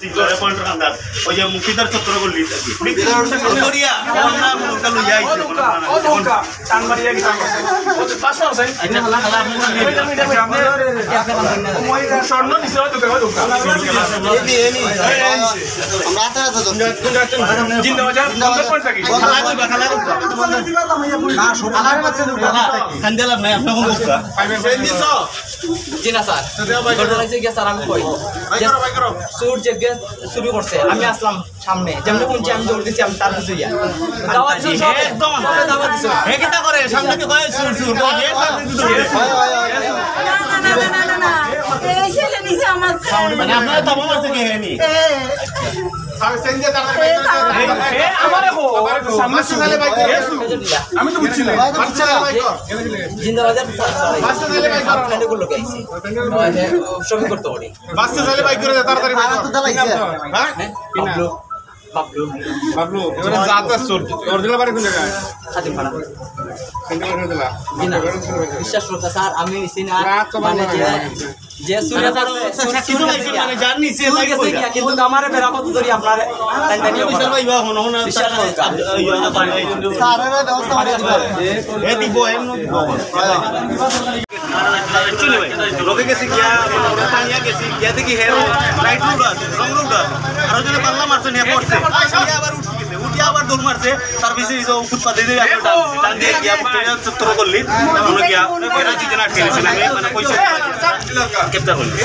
ওই যে মুক্তিদার চত্র করলি শুরু করছে আমি আসলাম সামনে যেমন শুনছি আমি দৌড় দিচ্ছি আমি তার কিছু আমি তো বুঝছি না জিন্দাবাজার ছবি করতে পারি বাসে চাইলে বাইক করে তাড়াতাড়ি হ্যাঁ বাবলু বাবলু এবারে যাতা চোর অরিজিনাল বাড়ি কোন জায়গায় খাদিম পাড়া কোনটা করে দিলা বিশ্বাস করতে স্যার আমি সিনা রাত তো মানে যে সুরে মানে জানি কিন্তু আমারে মেরামত করি আপনার রোগে গেছি গিয়া পানিয়া গেছি গিয়া দেখি হের লাইট রুড রং রুড আর যদি পাল্লা মারছে নিয়ে পড়ছে আবার উঠে গেছে উঠে আবার দৌড় মারছে সার্ভিসে ফুটপাতে দিয়ে টান দিয়ে গিয়া চত্বর করলি তখন গিয়া এরা দুজন আটকে গেছিল আমি মানে পয়সা গ্রেপ্তার হলি